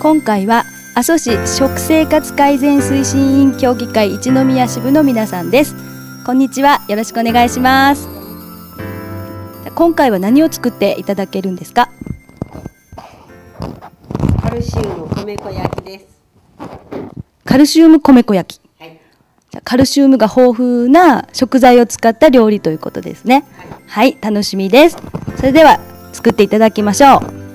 今回は阿蘇市食生活改善推進委員協議会一宮支部の皆さんです。こんにちは、よろしくお願いします。今回は何を作っていただけるんですか？ カルシウム米粉焼きです。 カルシウム米粉焼き、 はい、 カルシウムが豊富な食材を使った料理ということですね。はい、楽しみです。それでは作っていただきましょう。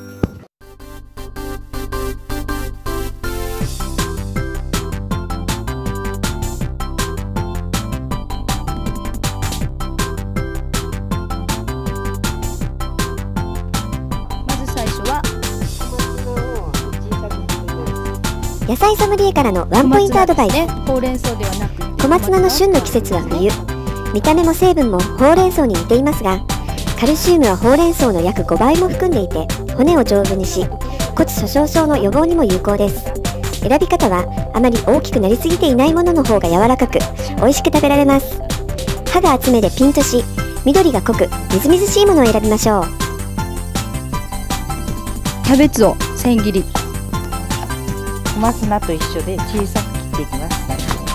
野菜ソムリエからのワンポイントアドバイス。 ほうれん草ではなく小松菜の旬の季節は冬。見た目も成分もほうれん草に似ていますが、カルシウムはほうれん草の約5倍も含んでいて、骨を丈夫にし、骨粗しょう症の予防にも有効です。選び方はあまり大きくなりすぎていないものの方が柔らかく美味しく食べられます。葉が厚めでピンとし、緑が濃くみずみずしいものを選びましょう。 キャベツを千切り、 小松菜と一緒で小さく切っていきます。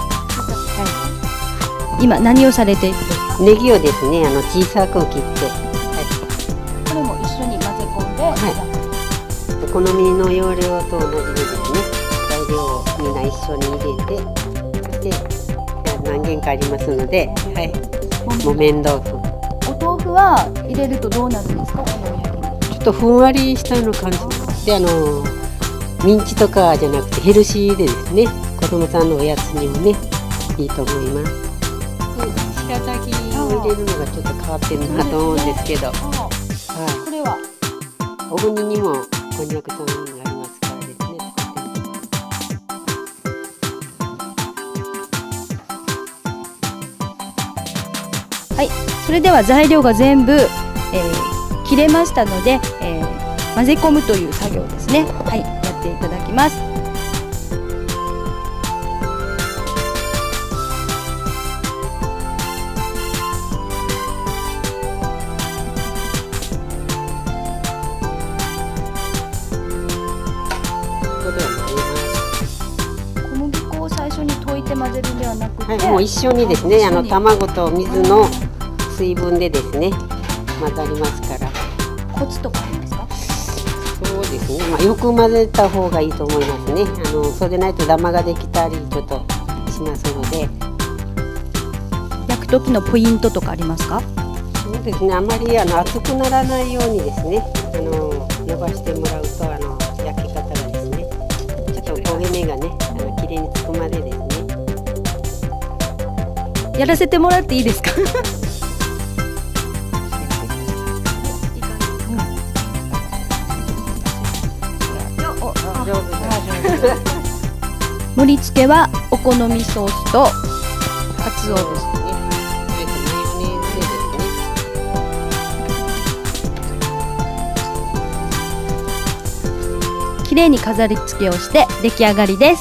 今何をされて？ ネギをですね、小さく切って、 これも一緒に混ぜ込んで、 お好みの要領と同じでですね、材料をみんな一緒に入れて、そして何軒かありますので、木綿豆腐。 お豆腐は入れるとどうなるんですか？ ちょっとふんわりしたような感じで、ミンチとかじゃなくてヘルシーでですね、子供さんのおやつにもね、いいと思います。白滝を入れるのがちょっと変わってるなと思うんですけど、 これはお船にもこんにゃく糖がありますからですね、 はい、それでは材料が全部、切れましたので、混ぜ込むという作業ですね。はい、やっていただきます。小麦粉を最初に溶いて混ぜるんではなくて、 もう一緒にですね、卵と水の水分でですね、混ざりますから。 コツとかありますか？ そうですね、よく混ぜた方がいいと思いますね。そうでないとダマができたりちょっとしますので。 焼く時のポイントとかありますか？ そうですね、あまり熱くならないようにですね、伸ばしてもらうと焼き方がですね、ちょっと焦げ目がね、綺麗につくまでですね。 やらせてもらっていいですか？盛り付けはお好みソースとカツオですね。綺麗に飾り付けをして出来上がりです。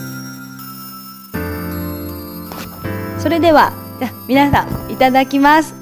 それでは皆さんいただきます。